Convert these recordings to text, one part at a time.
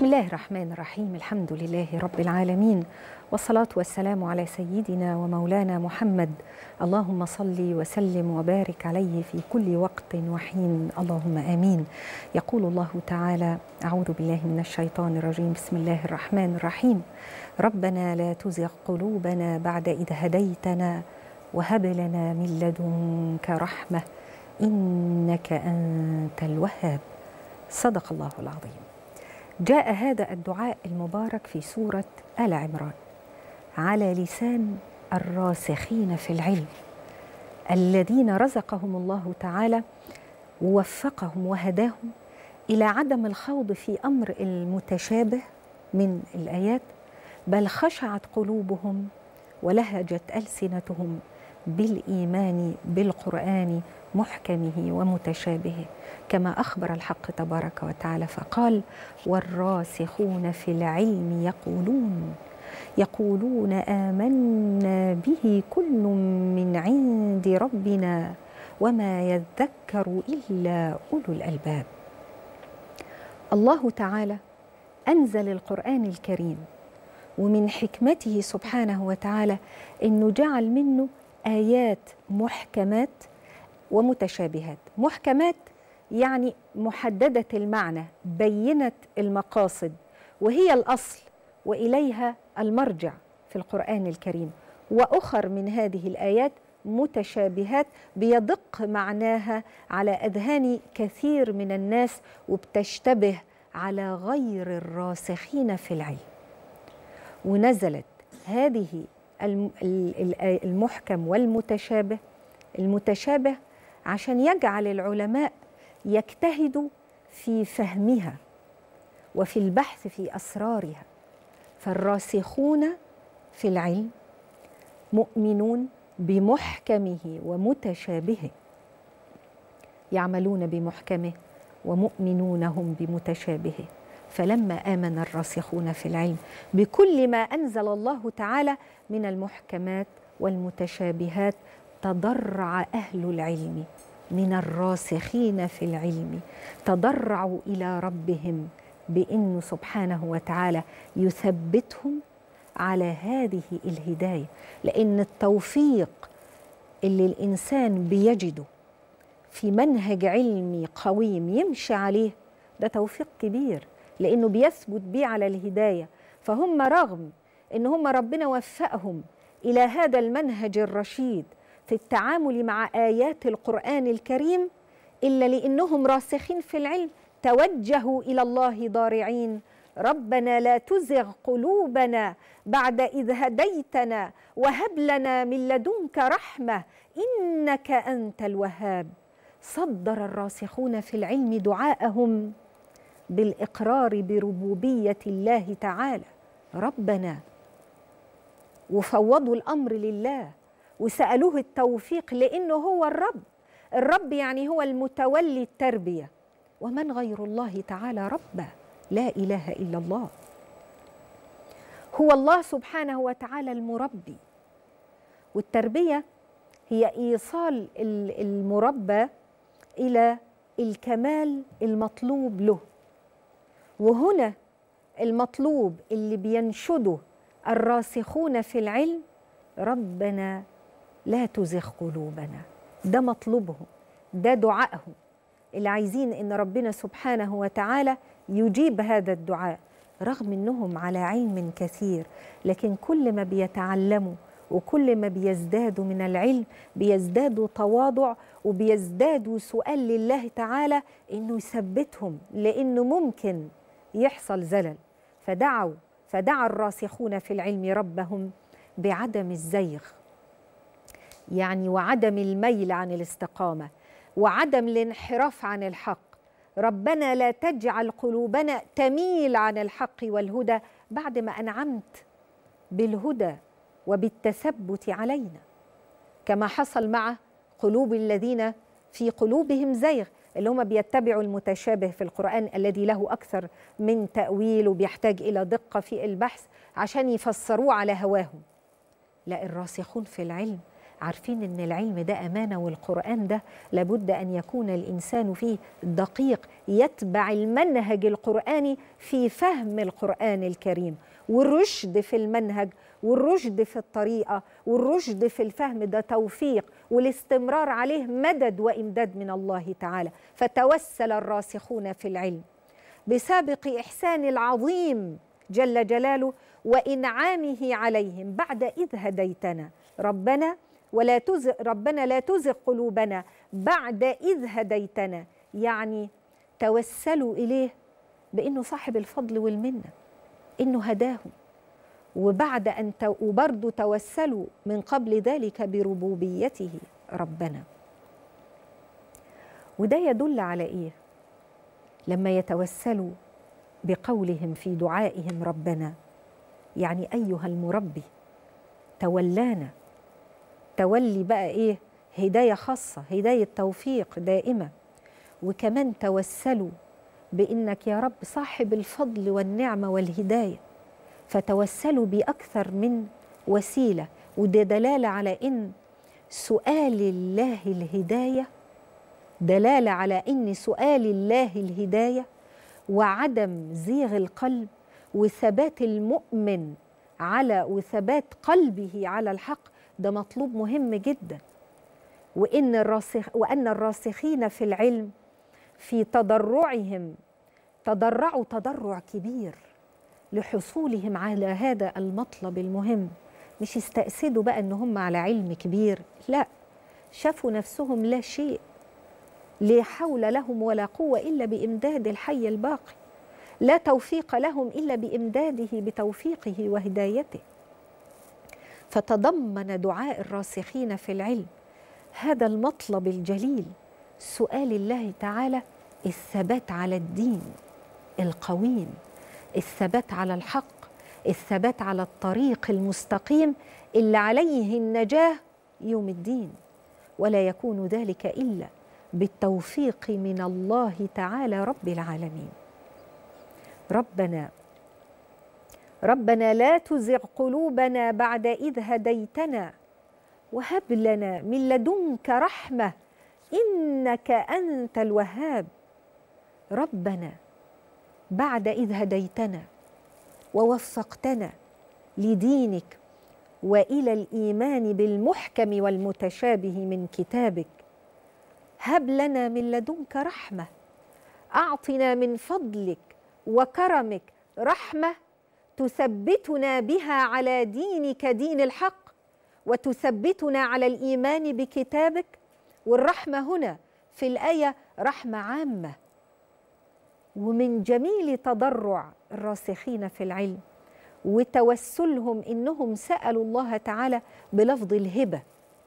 بسم الله الرحمن الرحيم. الحمد لله رب العالمين، والصلاة والسلام على سيدنا ومولانا محمد. اللهم صل وسلم وبارك عليه في كل وقت وحين، اللهم آمين. يقول الله تعالى: أعوذ بالله من الشيطان الرجيم، بسم الله الرحمن الرحيم. ربنا لا تزغ قلوبنا بعد إذ هديتنا وهب لنا من لدنك رحمة إنك أنت الوهاب. صدق الله العظيم. جاء هذا الدعاء المبارك في سورة آل عمران على لسان الراسخين في العلم الذين رزقهم الله تعالى ووفقهم وهداهم إلى عدم الخوض في أمر المتشابه من الآيات، بل خشعت قلوبهم ولهجت ألسنتهم بالإيمان بالقرآن محكمه ومتشابهه، كما أخبر الحق تبارك وتعالى فقال: والراسخون في العلم يقولون آمنا به كل من عند ربنا وما يذكر إلا أولو الألباب. الله تعالى أنزل القرآن الكريم، ومن حكمته سبحانه وتعالى إنه جعل منه آيات محكمات ومتشابهات. محكمات يعني محددة المعنى، بينة المقاصد، وهي الأصل وإليها المرجع في القرآن الكريم. وأخر من هذه الآيات متشابهات بيدق معناها على أذهان كثير من الناس وبتشتبه على غير الراسخين في العلم. ونزلت هذه المحكم والمتشابه، المتشابه عشان يجعل العلماء يجتهدوا في فهمها وفي البحث في أسرارها. فالراسخون في العلم مؤمنون بمحكمه ومتشابهه، يعملون بمحكمه ومؤمنون هم بمتشابهه. فلما آمن الراسخون في العلم بكل ما أنزل الله تعالى من المحكمات والمتشابهات، تضرع أهل العلم من الراسخين في العلم، تضرعوا إلى ربهم بأنه سبحانه وتعالى يثبتهم على هذه الهداية. لأن التوفيق اللي الإنسان بيجده في منهج علمي قويم يمشي عليه ده توفيق كبير، لأنه بيثبت بيه على الهداية. فهم رغم إن هم ربنا وفقهم إلى هذا المنهج الرشيد في التعامل مع آيات القرآن الكريم، إلا لأنهم راسخين في العلم توجهوا إلى الله ضارعين: ربنا لا تزغ قلوبنا بعد إذ هديتنا وهب لنا من لدنك رحمة إنك أنت الوهاب. صدر الراسخون في العلم دعاءهم بالإقرار بربوبية الله تعالى ربنا، وفوضوا الأمر لله وسألوه التوفيق، لأنه هو الرب يعني هو المتولي التربية، ومن غير الله تعالى ربه؟ لا إله إلا الله. هو الله سبحانه وتعالى المربي، والتربية هي إيصال المربى إلى الكمال المطلوب له. وهنا المطلوب اللي بينشده الراسخون في العلم: ربنا لا تزغ قلوبنا. ده مطلوبهم، ده دعائهم اللي عايزين إن ربنا سبحانه وتعالى يجيب هذا الدعاء، رغم إنهم على علم كثير. لكن كل ما بيتعلموا وكل ما بيزدادوا من العلم بيزدادوا تواضع وبيزدادوا سؤال لله تعالى إنه يثبتهم، لأنه ممكن يحصل زلل. فدعا الراسخون في العلم ربهم بعدم الزيغ، يعني وعدم الميل عن الاستقامة وعدم الانحراف عن الحق. ربنا لا تجعل قلوبنا تميل عن الحق والهدى بعد ما أنعمت بالهدى وبالتثبت علينا، كما حصل مع قلوب الذين في قلوبهم زيغ، اللي هم بيتبعوا المتشابه في القرآن الذي له أكثر من تأويل وبيحتاج إلى دقة في البحث عشان يفسروه على هواهم. لا، الراسخون في العلم عارفين إن العلم ده أمانة، والقرآن ده لابد أن يكون الإنسان فيه دقيق، يتبع المنهج القرآني في فهم القرآن الكريم، والرشد في المنهج والرشد في الطريقة والرشد في الفهم ده توفيق، والاستمرار عليه مدد وإمداد من الله تعالى. فتوسل الراسخون في العلم بسابق إحسان العظيم جل جلاله وإنعامه عليهم بعد إذ هديتنا ربنا لا تزغ قلوبنا بعد إذ هديتنا، يعني توسلوا إليه بأنه صاحب الفضل والمنة، إنه هداهم، وبعد وبرضه توسلوا من قبل ذلك بربوبيته ربنا. وده يدل على إيه؟ لما يتوسلوا بقولهم في دعائهم ربنا، يعني أيها المربي تولانا، تولي بقى إيه؟ هداية خاصة، هداية توفيق دائمة. وكمان توسلوا بإنك يا رب صاحب الفضل والنعمة والهداية، فتوسلوا بأكثر من وسيلة. وده دلالة على إن سؤال الله الهداية، دلالة على إن سؤال الله الهداية وعدم زيغ القلب وثبات المؤمن وثبات قلبه على الحق، ده مطلوب مهم جدا. وأن الراسخين في العلم في تضرعهم تضرعوا تضرع كبير لحصولهم على هذا المطلب المهم. مش استأسدوا بقى ان هم على علم كبير، لا، شافوا نفسهم لا شيء، لا حول لهم ولا قوة إلا بإمداد الحي الباقي، لا توفيق لهم إلا بإمداده بتوفيقه وهدايته. فتضمن دعاء الراسخين في العلم هذا المطلب الجليل، سؤال الله تعالى الثبات على الدين القويم، الثبات على الحق، الثبات على الطريق المستقيم اللي عليه النجاة يوم الدين. ولا يكون ذلك إلا بالتوفيق من الله تعالى رب العالمين. ربنا لا تزغ قلوبنا بعد إذ هديتنا وهب لنا من لدنك رحمة إنك أنت الوهاب. ربنا بعد إذ هديتنا ووفقتنا لدينك وإلى الإيمان بالمحكم والمتشابه من كتابك، هب لنا من لدنك رحمة، أعطنا من فضلك وكرمك رحمة تثبتنا بها على دينك دين الحق، وتثبتنا على الإيمان بكتابك. والرحمة هنا في الآية رحمة عامة. ومن جميل تضرع الراسخين في العلم وتوسلهم إنهم سألوا الله تعالى بلفظ الهبة،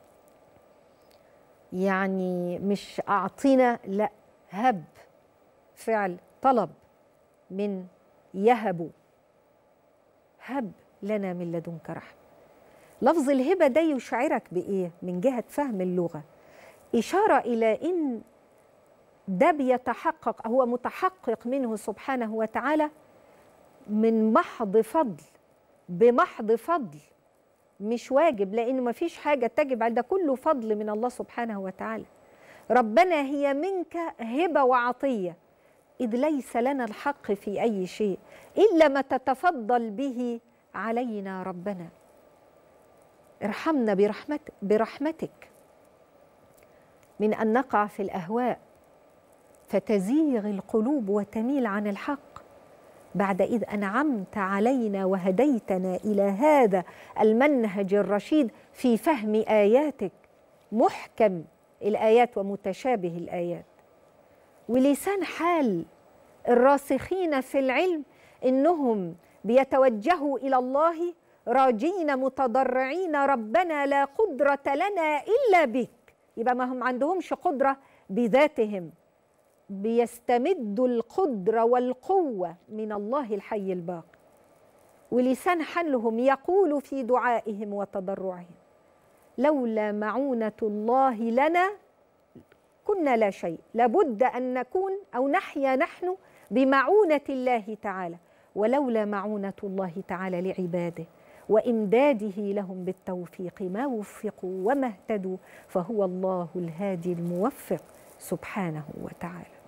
يعني مش أعطينا، لا، هب، فعل طلب من يهب، هب لنا من لدنك رحمة. لفظ الهبة ده يشعرك بإيه؟ من جهة فهم اللغة إشارة إلى إن ده بيتحقق، هو متحقق منه سبحانه وتعالى من محض فضل، بمحض فضل، مش واجب، لأنه ما فيش حاجة تجب على ده، كله فضل من الله سبحانه وتعالى. ربنا هي منك هبة وعطية، إذ ليس لنا الحق في أي شيء إلا ما تتفضل به علينا. ربنا ارحمنا برحمتك من أن نقع في الأهواء فتزيغ القلوب وتميل عن الحق، بعد إذ أنعمت علينا وهديتنا إلى هذا المنهج الرشيد في فهم آياتك، محكم الآيات ومتشابه الآيات. ولسان حال الراسخين في العلم إنهم بيتوجهوا إلى الله راجين متضرعين، ربنا لا قدرة لنا إلا بك. يبقى ما هم عندهمش قدرة بذاتهم، بيستمدوا القدرة والقوة من الله الحي الباقي. ولسان حالهم يقول في دعائهم وتضرعهم لولا معونة الله لنا كنا لا شيء، لابد أن نكون أو نحيا نحن بمعونة الله تعالى، ولولا معونة الله تعالى لعباده وإمداده لهم بالتوفيق ما وفقوا وما اهتدوا، فهو الله الهادي الموفق سبحانه وتعالى.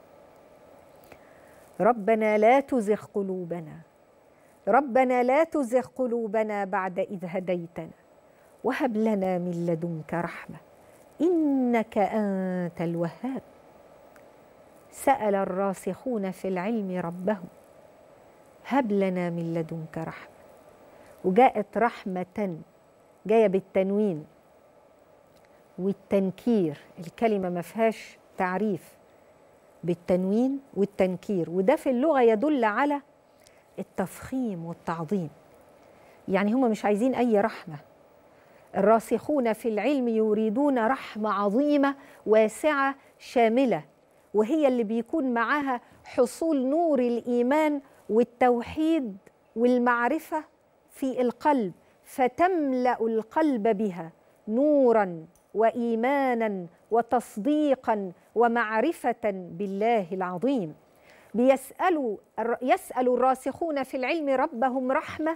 ربنا لا تزغ قلوبنا، ربنا لا تزغ قلوبنا بعد إذ هديتنا وهب لنا من لدنك رحمة إنك أنت الوهاب. سأل الراسخون في العلم ربهم هب لنا من لدنك رحمة، وجاءت رحمة جاية بالتنوين والتنكير، الكلمة ما فيهاش تعريف، بالتنوين والتنكير، وده في اللغة يدل على التفخيم والتعظيم. يعني هم مش عايزين أي رحمة، الراسخون في العلم يريدون رحمة عظيمة واسعة شاملة، وهي اللي بيكون معاها حصول نور الإيمان والتوحيد والمعرفة في القلب، فتملأ القلب بها نوراً وإيماناً وتصديقاً ومعرفة بالله العظيم. يسأل الراسخون في العلم ربهم رحمة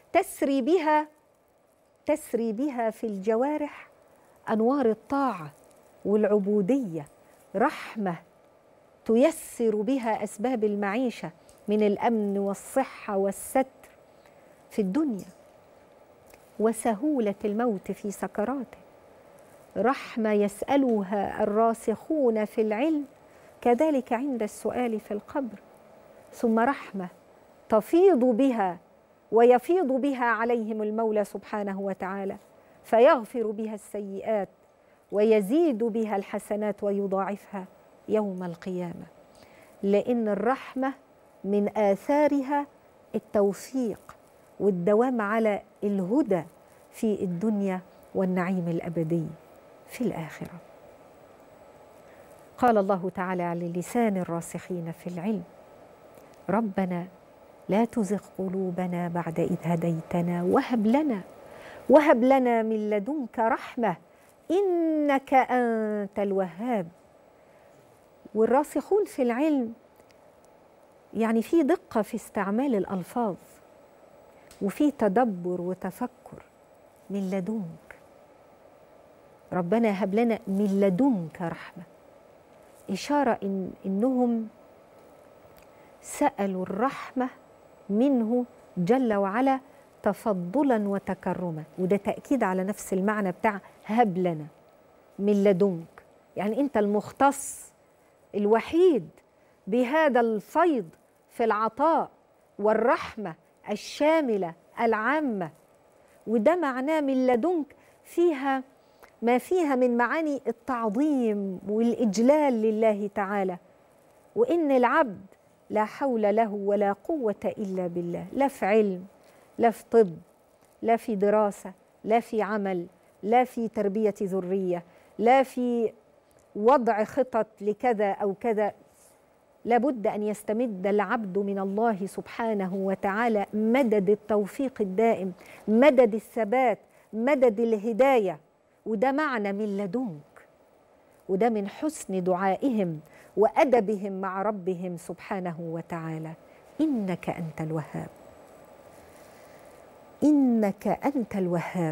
تسري بها في الجوارح أنوار الطاعة والعبودية، رحمة تيسر بها أسباب المعيشة من الأمن والصحة والستر في الدنيا وسهولة الموت في سكراته، رحمة يسألها الراسخون في العلم كذلك عند السؤال في القبر، ثم رحمة تفيض بها ويفيض بها عليهم المولى سبحانه وتعالى فيغفر بها السيئات ويزيد بها الحسنات ويضاعفها يوم القيامة، لأن الرحمة من آثارها التوفيق والدوام على الهدى في الدنيا والنعيم الأبدي في الآخرة. قال الله تعالى على لسان الراسخين في العلم ربنا لا تزغ قلوبنا بعد إذ هديتنا وهب لنا من لدنك رحمة إنك أنت الوهاب. والراسخون في العلم يعني في دقة في استعمال الألفاظ وفي تدبر وتفكر. من لدنك، ربنا هب لنا من لدنك رحمة، إشارة إنهم سألوا الرحمة منه جل وعلا تفضلا وتكرما، وده تأكيد على نفس المعنى بتاع هب لنا من لدنك، يعني أنت المختص الوحيد بهذا الفيض في العطاء والرحمة الشاملة العامة، وده معناه من لدنك فيها ما فيها من معاني التعظيم والإجلال لله تعالى، وإن العبد لا حول له ولا قوة إلا بالله، لا في علم، لا في طب، لا في دراسة، لا في عمل، لا في تربية ذرية، لا في وضع خطط لكذا أو كذا، لابد أن يستمد العبد من الله سبحانه وتعالى مدد التوفيق الدائم، مدد الثبات، مدد الهداية، وده معنى من لدنك، وده من حسن دعائهم وأدبهم مع ربهم سبحانه وتعالى. إنك أنت الوهاب، إنك أنت الوهاب.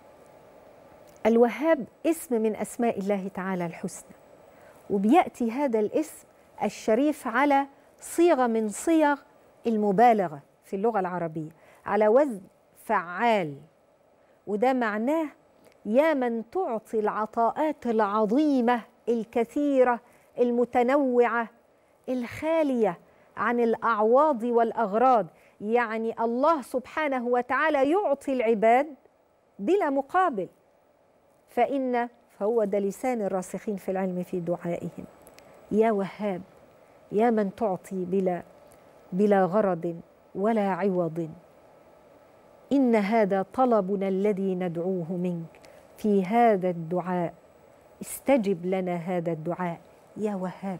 الوهاب اسم من أسماء الله تعالى الحسنى، وبيأتي هذا الاسم الشريف على صيغة من صيغ المبالغة في اللغة العربية على وزن فعال، وده معناه يا من تعطي العطاءات العظيمة الكثيرة المتنوعة الخالية عن الأعواض والأغراض. يعني الله سبحانه وتعالى يعطي العباد بلا مقابل، فهو ده لسان الراسخين في العلم في دعائهم، يا وهاب، يا من تعطي بلا غرض ولا عوض، إن هذا طلبنا الذي ندعوه منك في هذا الدعاء، استجب لنا هذا الدعاء يا وهاب.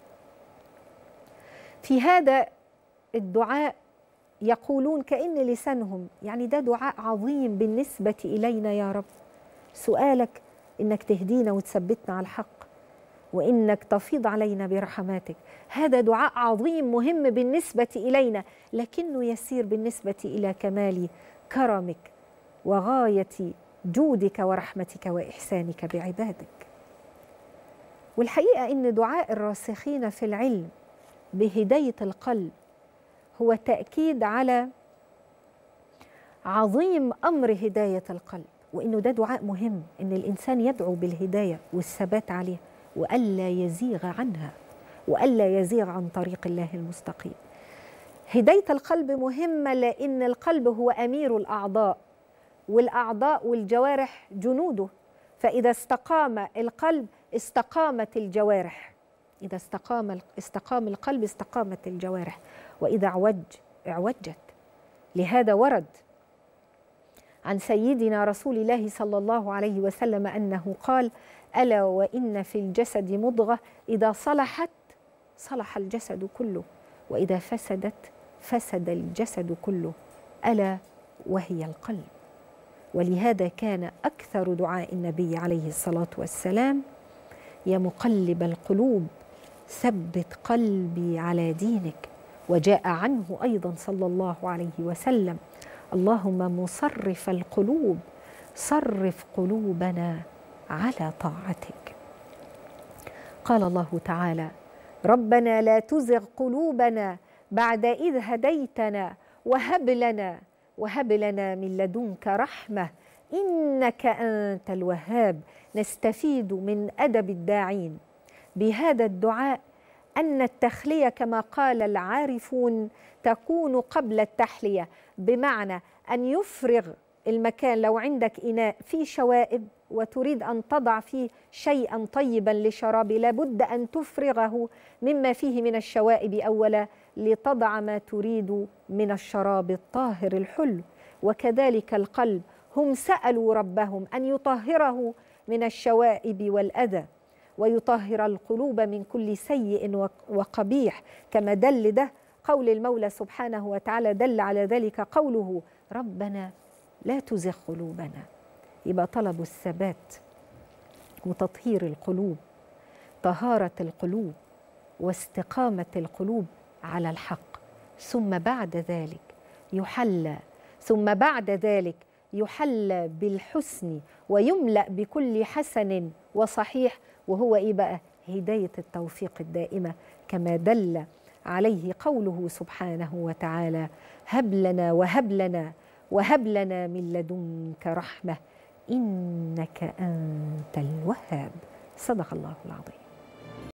في هذا الدعاء يقولون كأن لسانهم يعني ده دعاء عظيم بالنسبة إلينا يا رب، سؤالك إنك تهدينا وتثبتنا على الحق وإنك تفيض علينا برحماتك، هذا دعاء عظيم مهم بالنسبة إلينا، لكنه يسير بالنسبة إلى كمال كرمك وغاية جودك ورحمتك وإحسانك بعبادك. والحقيقة إن دعاء الراسخين في العلم بهداية القلب هو تأكيد على عظيم أمر هداية القلب، وإنه ده دعاء مهم، إن الإنسان يدعو بالهداية والثبات عليها وألا يزيغ عنها وألا يزيغ عن طريق الله المستقيم. هداية القلب مهمة لأن القلب هو أمير الأعضاء، والأعضاء والجوارح جنوده، فإذا استقام القلب استقامت الجوارح، إذا استقام القلب استقامت الجوارح، وإذا اعوجت. لهذا ورد عن سيدنا رسول الله صلى الله عليه وسلم أنه قال: ألا وإن في الجسد مضغة إذا صلحت صلح الجسد كله، وإذا فسدت فسد الجسد كله، ألا وهي القلب. ولهذا كان أكثر دعاء النبي عليه الصلاة والسلام: يا مقلب القلوب ثبت قلبي على دينك. وجاء عنه أيضا صلى الله عليه وسلم: اللهم مصرف القلوب صرف قلوبنا على طاعتك. قال الله تعالى: ربنا لا تزغ قلوبنا بعد إذ هديتنا وهب لنا من لدنك رحمة إنك أنت الوهاب. نستفيد من أدب الداعين بهذا الدعاء أن التخلية كما قال العارفون تكون قبل التحلية، بمعنى أن يفرغ المكان. لو عندك إناء فيه شوائب وتريد أن تضع فيه شيئا طيبا لشراب، لابد أن تفرغه مما فيه من الشوائب أولا لتضع ما تريد من الشراب الطاهر الحلو. وكذلك القلب، هم سألوا ربهم أن يطهره من الشوائب والأذى ويطهر القلوب من كل سيء وقبيح، كما دل ده قول المولى سبحانه وتعالى، دل على ذلك قوله: ربنا لا تزغ قلوبنا. يبقى طلب الثبات وتطهير القلوب، طهارة القلوب واستقامة القلوب على الحق، ثم بعد ذلك يحلى بالحسن ويملأ بكل حسن وصحيح، وهو إيه بقى؟ هداية التوفيق الدائمة، كما دل عليه قوله سبحانه وتعالى: وهب لنا من لدنك رحمة إنك أنت الوهاب. صدق الله العظيم.